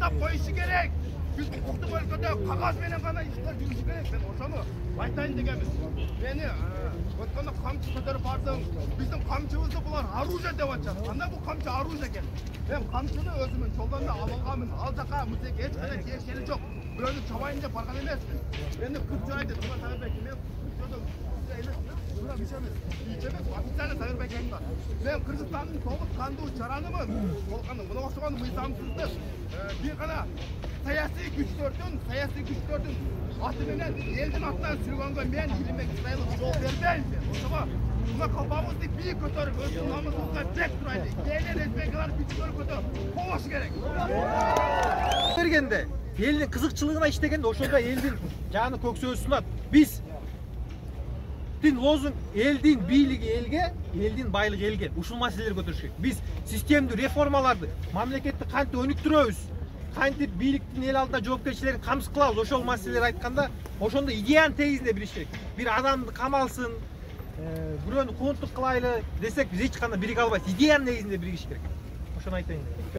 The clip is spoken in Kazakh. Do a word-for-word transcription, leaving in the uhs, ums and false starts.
koyuşı gerek. Biz hukuklu bölgede kağıt menen gana işler жүрүшү керек. Ben ошону айтайын дегенбиz. Мени өткөндө камчы көтөрүп бардым. Биздин камчыбызды булар оружие деп атышат. Кандай бул камчы оружие экен? Мен камчыны өзүмүн жолдон да алганмын. Ал жака музей эч кандай тиешкени жок. Бирөөнү чабайын деп барган эмесмин. Менде кырк жыл айтты. Тума Сагырбек, мен кырк жолдон Buna bir şey mi? İçemez, ofisyalde Sayırbek yayında. Ben Kırgızistan'ın soğuk kandığı çaranımın, Volkan'ın, buna başlamanın bu insansızdır. Bir kana siyasi güçlördün, siyasi güçlördün atımenen, elden attan sürgönge men bilmek sayılı yol vermeyin. O zaman buna kafamızda bir götürüp, özün namızımızda tek duraydı. Gelen ezbekler güçlör götürüp, kovaşı gerek. Bergende, elin kızıkçılığına iştegende, oşonda elin canı köksöğü sunat. Biz Din lozung eldin biyligi elge, eldin baylыгы elge. Ушул маселелерди көтөрүш керек. Биз системдүү реформаларды, мамлекетти кантип өнүктүрөбүз, кантип бийликтин эл алдында жоопкерчилигин камсыз кылабыз, ошол маселелерди айтканда, ошондо идеянын тегизинде билиш керек. Бир адамды камалсын, бирөөнү контур кылайлы десек, биз эч кандай бириге албайбыз. Идеянын негизинде биригиш керек. Ошону айтайын.